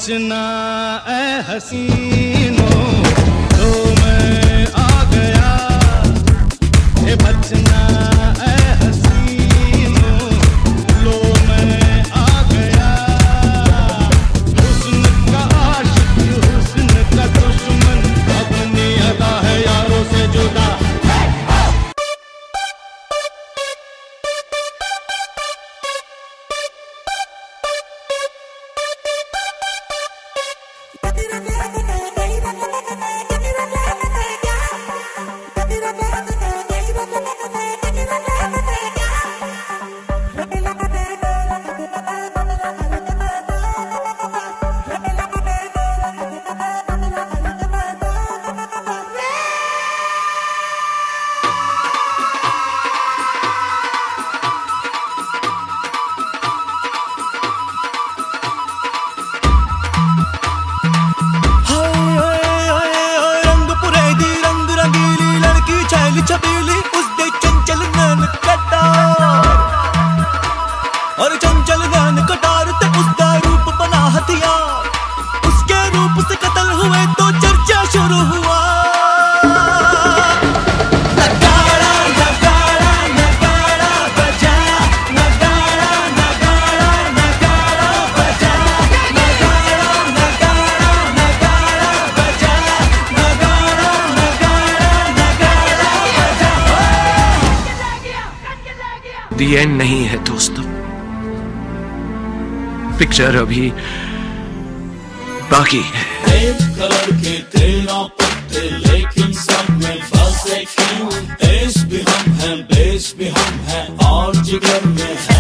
बचना ऐ हसीनों, तो मैं आ गया। ये बचना ऐ हसीनों, लो मैं आ गया। हुस्न का आशिक, हुस्न का दुश्मन, अपनी अदा है यारों से जुदा। छबीली उसके चंचल नैन कटार, और चंचल नैन कटार ते उसका रूप बना हथियार। उसके रूप से कत्ल हुए तो चर्चा शुरू हुआ। नगाड़ा नगाड़ा नगाड़ा बजा, नगाड़ा नगाड़ा नगाड़ा बजा, नगाड़ा नगाड़ा नगाड़ा बजा, नगाड़ा नगाड़ा। दी एंड नहीं है दोस्तों, पिक्चर अभी बाकी है। एक कलर के 13 पत्ते, लेकिन सब में फंसे क्यों? देश भी हम हैं, बेस भी हम हैं, और जिगर में है